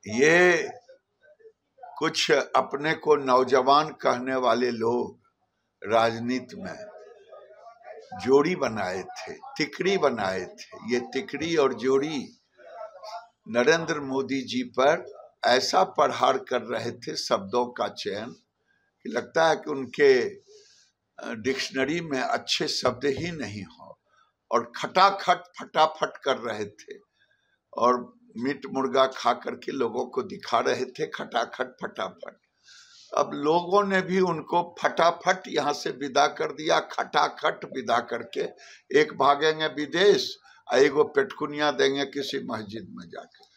ये कुछ अपने को नौजवान कहने वाले लोग राजनीति में जोड़ी बनाए थे, तिकड़ी बनाए थे। ये तिकड़ी और जोड़ी नरेंद्र मोदी जी पर ऐसा प्रहार कर रहे थे शब्दों का चयन कि लगता है कि उनके डिक्शनरी में अच्छे शब्द ही नहीं हो, और खटाखट फटाफट कर रहे थे और मीट मुर्गा खा करके लोगों को दिखा रहे थे खटाखट फटाफट। अब लोगों ने भी उनको फटाफट यहाँ से विदा कर दिया, खटाखट विदा करके एक भागेंगे विदेश और एगो पेटकुनिया देंगे किसी मस्जिद में जाकर।